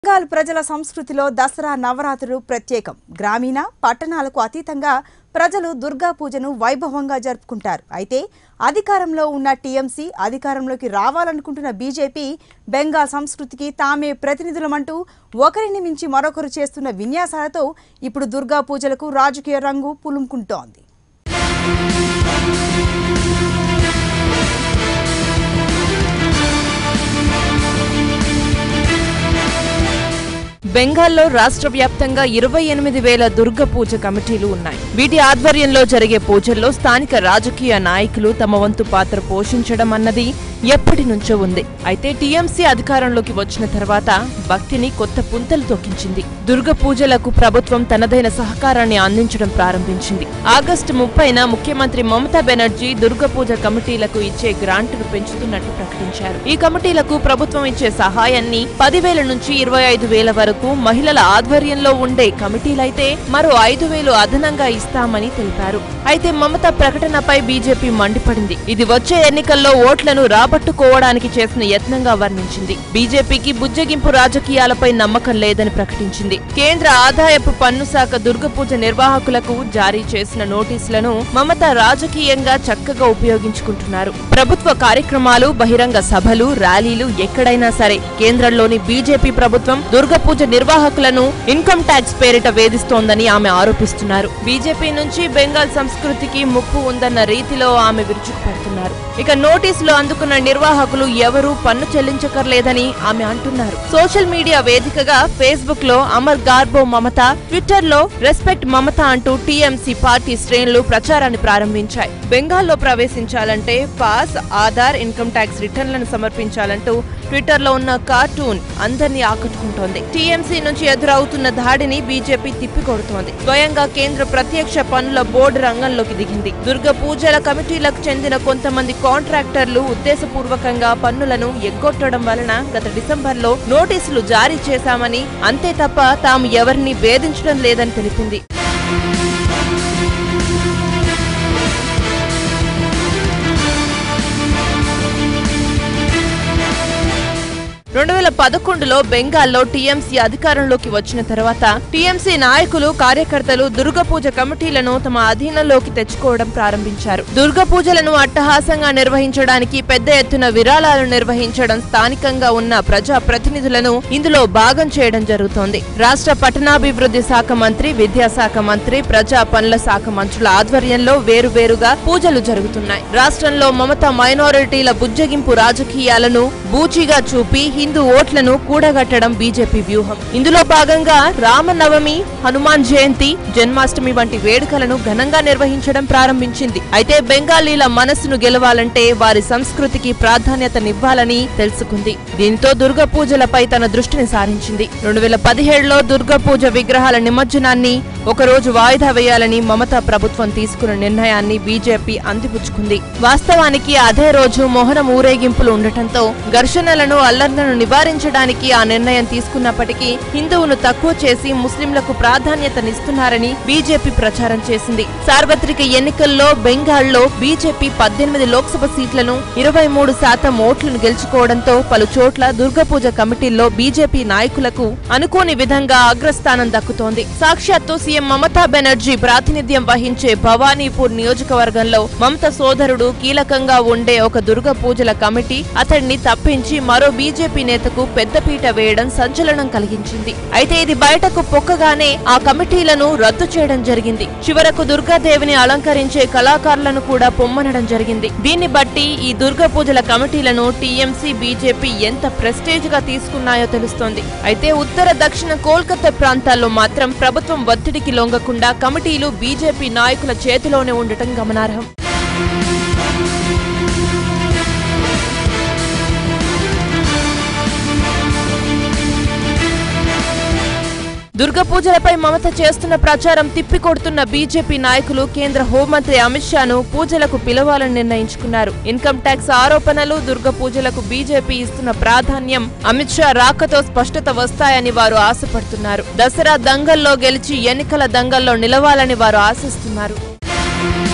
బెంగాల్ ప్రజల సంస్కృతిలో దసరా నవరాత్రులు ప్రత్యేకం. గ్రామీణ పట్టణాలకు అతీతంగా ప్రజలు దుర్గా పూజను వైభవంగా జరుపుకుంటారు. అయితే అధికారంలో ఉన్న టీఎంసీ, అధికారంలోకి రావాలనుకుంటున్న బీజేపీ బెంగాల్ సంస్కృతికి తామే ప్రతినిధులమంటూ ఒకరిని మించి మరొకరు చేస్తున్న విన్యాసాలతో ఇప్పుడు దుర్గా పూజలకు రాజకీయ రంగు పులుముకుంటోంది. బెంగాల్లో రాష్ట్ర వ్యాప్తంగా 28,000 దుర్గ పూజ కమిటీలు ఉన్నాయి. వీటి ఆధ్వర్యంలో జరిగే పూజల్లో స్థానిక రాజకీయ నాయకులు తమ వంతు పాత్ర పోషించడం అన్నది ఎప్పటి నుంచో ఉంది. అయితే టీఎంసీ అధికారంలోకి వచ్చిన తర్వాత భక్తిని కొత్త పుంతలు తొక్కించింది. దుర్గ పూజలకు ప్రభుత్వం తనదైన సహకారాన్ని అందించడం ప్రారంభించింది. ఆగస్టు 30న ముఖ్యమంత్రి మమతా బెనర్జీ దుర్గ పూజ కమిటీలకు ఇచ్చే గ్రాంటును పెంచుతున్నట్టు ప్రకటించారు. ఈ కమిటీలకు ప్రభుత్వం ఇచ్చే సహాయాన్ని 10,000 నుంచి 25,000 వరకు మహిళల ఆధ్వర్యంలో ఉండే కమిటీలైతే మరో 5,000 అదనంగా ఇస్తామని తెలిపారు. అయితే మమతా ప్రకటనపై బీజేపీ మండిపడింది. ఇది వచ్చే ఎన్నికల్లో ఓట్లను రాబట్టుకోవడానికి చేసిన యత్నంగా వర్ణించింది. బీజేపీకి బుజ్జగింపు రాజకీయాలపై నమ్మకం లేదని ప్రకటించింది. కేంద్ర ఆదాయపు పన్ను శాఖ దుర్గ పూజ నిర్వాహకులకు జారీ చేసిన నోటీసులను మమతా రాజకీయంగా చక్కగా ఉపయోగించుకుంటున్నారు. ప్రభుత్వ కార్యక్రమాలు, బహిరంగ సభలు, ర్యాలీలు ఎక్కడైనా సరే కేంద్రంలోని బీజేపీ ప్రభుత్వం దుర్గ పూజ నిర్వాహకులను ఇన్కమ్ ట్యాక్స్ పేరిట వేధిస్తోందని ఆమె ఆరోపిస్తున్నారు. బీజేపీ నుంచి బెంగాల్ సంస్కృతికి ముప్పు ఉందన్న రీతిలో ఆమె విరుచుకుపడుతున్నారు. ఇక నోటీసులు అందుకున్న నిర్వాహకులు ఎవరూ పన్ను చెల్లించకర్లేదని ఆమె అంటున్నారు. సోషల్ మీడియా వేదికగా ఫేస్బుక్ లో అమర్ గార్బో మమత, ట్విట్టర్ లో రెస్పెక్ట్ మమత అంటూ టీఎంసీ పార్టీ శ్రేణులు ప్రచారాన్ని ప్రారంభించాయి. బెంగాల్లో ప్రవేశించాలంటే పాస్, ఆధార్, ఇన్కమ్ ట్యాక్స్ రిటర్న్లను సమర్పించాలంటూ ట్విట్టర్ లో ఉన్న కార్టూన్ అందరినీ ఆకట్టుకుంటోంది. టీఎంసీ నుంచి ఎదురవుతున్న దాడిని బీజేపీ తిప్పికొడుతోంది. స్వయంగా కేంద్ర ప్రత్యక్ష పన్నుల బోర్డు రంగంలోకి దిగింది. దుర్గ పూజల కమిటీలకు చెందిన కొంతమంది కాంట్రాక్టర్లు ఉద్దేశపూర్వకంగా పన్నులను ఎగ్గొట్టడం వలన గత డిసెంబర్లో నోటీసులు జారీ చేశామని, అంతే తప్ప తాము ఎవరిని వేధించడం లేదని తెలిపింది. 2011లో బెంగాల్లో టీఎంసీ అధికారంలోకి వచ్చిన తర్వాత టీఎంసీ నాయకులు, కార్యకర్తలు దుర్గ పూజ కమిటీలను తమ అధీనంలోకి తెచ్చుకోవడం ప్రారంభించారు. దుర్గ పూజలను అట్టహాసంగా నిర్వహించడానికి పెద్ద ఎత్తున విరాళాలు నిర్వహించడం, స్థానికంగా ఉన్న ప్రజా ప్రతినిధులను ఇందులో భాగం చేయడం జరుగుతోంది. రాష్ట్ర పట్టణాభివృద్ధి శాఖ మంత్రి, విద్యాశాఖ మంత్రి, ప్రజా పనుల శాఖ మంత్రుల ఆధ్వర్యంలో వేరువేరుగా పూజలు జరుగుతున్నాయి. రాష్ట్రంలో మమతా మైనారిటీల బుజ్జగింపు రాజకీయాలను బూచిగా చూపి హిందూ ఓట్లను కూడగట్టడం బీజేపీ వ్యూహం. ఇందులో భాగంగా రామనవమి, హనుమాన్ జయంతి, జన్మాష్టమి వంటి వేడుకలను ఘనంగా నిర్వహించడం ప్రారంభించింది. అయితే బెంగాలీల మనస్సును గెలవాలంటే వారి సంస్కృతికి ప్రాధాన్యతనివ్వాలని తెలుసుకుంది. దీంతో దుర్గ పూజలపై తన దృష్టిని సారించింది. 2017లో దుర్గ పూజ విగ్రహాల నిమజ్జనాన్ని ఒకరోజు వాయిదా వేయాలని మమతా ప్రభుత్వం తీసుకున్న నిర్ణయాన్ని బీజేపీ అందిపుచ్చుకుంది. వాస్తవానికి అదే రోజు మొహరం ఊరేగింపులు ఉండటంతో ఘర్షణలను, అల్లర్లను నివారించడానికి ఆ నిర్ణయం తీసుకున్నప్పటికీ హిందువును తక్కువ చేసి ముస్లింలకు ప్రాధాన్యతనిస్తున్నారని బీజేపీ ప్రచారం చేసింది. సార్వత్రిక ఎన్నికల్లో బెంగాల్లో బీజేపీ 18 లోక్సభ సీట్లను, 23% ఓట్లను గెలుచుకోవడంతో పలు చోట్ల దుర్గపూజ కమిటీల్లో బీజేపీ నాయకులకు అనుకోని విధంగా అగ్రస్థానం దక్కుతోంది. సాక్షాత్తు సీఎం మమతా బెనర్జీ ప్రాతినిధ్యం వహించే భవానీపూర్ నియోజకవర్గంలో మమతా సోదరుడు కీలకంగా ఉండే ఒక దుర్గ పూజల కమిటీ అతడిని తప్పించి మరో బీజేపీ నేతకు పెద్దపీట వేయడం సంచలనం కలిగించింది. అయితే ఇది బయటకు పొక్కగానే ఆ కమిటీలను రద్దు చేయడం జరిగింది. చివరకు దుర్గాదేవిని అలంకరించే కళాకారులను కూడా పొమ్మనడం జరిగింది. దీన్ని బట్టి ఈ దుర్గ పూజల కమిటీలను టీఎంసీ, బీజేపీ ఎంత ప్రెస్టేజ్ గా తీసుకున్నాయో తెలుస్తోంది. అయితే ఉత్తర, దక్షిణ కోల్కతా ప్రాంతాల్లో మాత్రం ప్రభుత్వం ఒత్తిడికి లొంగకుండా కమిటీలు బీజేపీ నాయకుల చేతిలోనే ఉండటం గమనార్హం. దుర్గ పూజలపై మమత చేస్తున్న ప్రచారం తిప్పికొడుతున్న బీజేపీ నాయకులు కేంద్ర హోంమంత్రి అమిత్ షాను పూజలకు పిలవాలని నిర్ణయించుకున్నారు. ఇన్కమ్ ట్యాక్స్ ఆరోపణలు, దుర్గ పూజలకు బీజేపీ ఇస్తున్న ప్రాధాన్యం అమిత్ షా రాకతో స్పష్టత వస్తాయని వారు ఆశపడుతున్నారు. దసరా దంగల్లో గెలిచి ఎన్నికల దంగల్లో నిలవాలని వారు ఆశిస్తున్నారు.